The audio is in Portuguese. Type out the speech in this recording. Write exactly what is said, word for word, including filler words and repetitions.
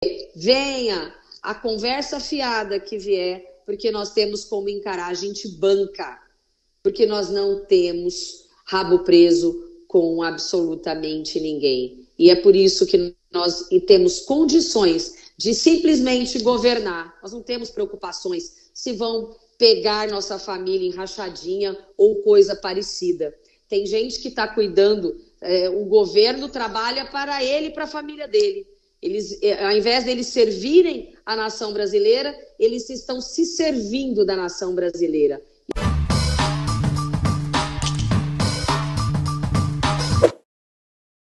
venha a conversa fiada que vier, porque nós temos como encarar, a gente banca, porque nós não temos rabo preso com absolutamente ninguém. E é por isso que nós e temos condições de simplesmente governar. Nós não temos preocupações se vão pegar nossa família em rachadinha ou coisa parecida. Tem gente que está cuidando, é, o governo trabalha para ele e para a família dele. Eles, ao invés deles servirem a nação brasileira, eles estão se servindo da nação brasileira.